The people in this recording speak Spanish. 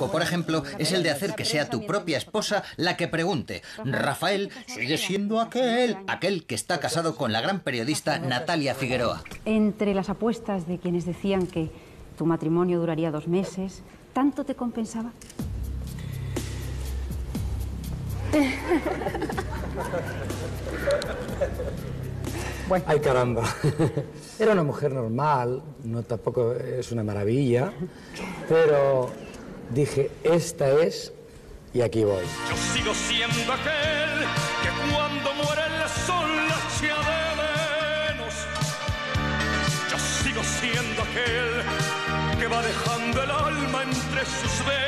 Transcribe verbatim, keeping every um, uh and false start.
truco, por ejemplo, es el de hacer que sea tu propia esposa la que pregunte. Rafael sigue siendo aquel, aquel que está casado con la gran periodista Natalia Figueroa. Entre las apuestas de quienes decían que tu matrimonio duraría dos meses, ¿tanto te compensaba? Bueno. Ay, caramba. Era una mujer normal, no tampoco es una maravilla, pero dije, esta es, y aquí voy. Yo sigo siendo aquel que cuando muere el sol la echa de menos. Yo sigo siendo aquel que va dejando el alma entre sus venas.